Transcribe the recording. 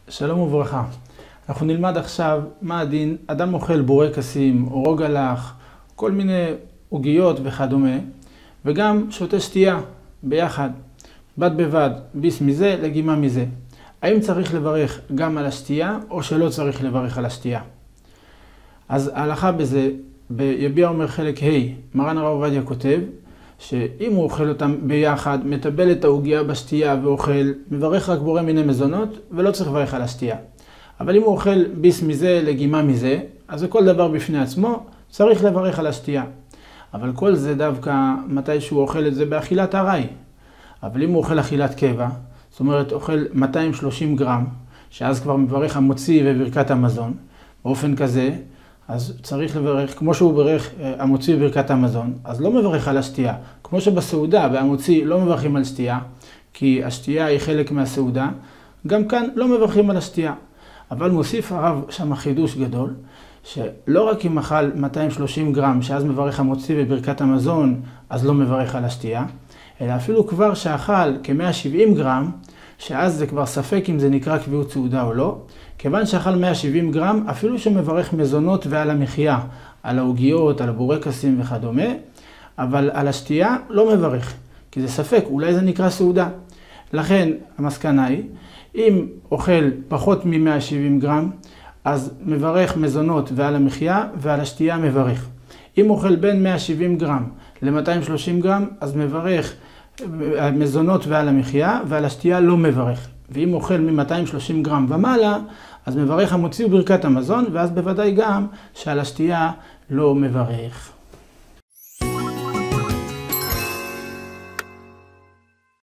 שלום וברכה. אנחנו נלמד עכשיו מה הדין אדם אוכל בורקסים או רוגלח, כל מיני עוגיות וכדומה, וגם שותה שתייה ביחד, בד בבד, ביס מזה לגימה מזה. האם צריך לברך גם על השתייה או שלא צריך לברך על השתייה? אז ההלכה בזה, ביביע אומר חלק ה', מרן הרב עובדיה כותב, שאם הוא אוכל אותם ביחד, מטבל את העוגיה בשתייה ואוכל, מברך רק בורא מיני מזונות ולא צריך לברך על השתייה. אבל אם הוא אוכל ביס מזה לגימה מזה, אז זה כל דבר בפני עצמו, צריך לברך על השתייה. אבל כל זה דווקא מתי שהוא אוכל את זה באכילת ארעי. אבל אם הוא אוכל אכילת קבע, זאת אומרת אוכל 230 גרם, שאז כבר מברך המוציא וברכת המזון, באופן כזה, אז צריך לברך, כמו שהוא ברך המוציא בברכת המזון, אז לא מברך על השתייה. כמו שבסעודה והמוציא לא מברכים על שתייה, כי השתייה היא חלק מהסעודה, גם כאן לא מברכים על השתייה. אבל מוסיף הרב שם חידוש גדול, שלא רק אם אכל 230 גרם, שאז מברך המוציא בברכת המזון, אז לא מברך על השתייה, אלא אפילו כבר שאכל כ-170 גרם, שאז זה כבר ספק אם זה נקרא קביעות סעודה או לא, כיוון שאכל 170 גרם, אפילו שמברך מזונות ועל המחיה, על העוגיות, על הבורקסים וכדומה, אבל על השתייה לא מברך, כי זה ספק, אולי זה נקרא סעודה. לכן המסקנה היא, אם אוכל פחות מ-170 גרם, אז מברך מזונות ועל המחיה, ועל השתייה מברך. אם אוכל בין 170 גרם ל-230 גרם, אז מברך מזונות ועל המחיה, ועל השתייה לא מברך. ואם אוכל מ-230 גרם ומעלה, אז מברך המוציא ברכת המזון, ואז בוודאי גם שעל השתייה לא מברך.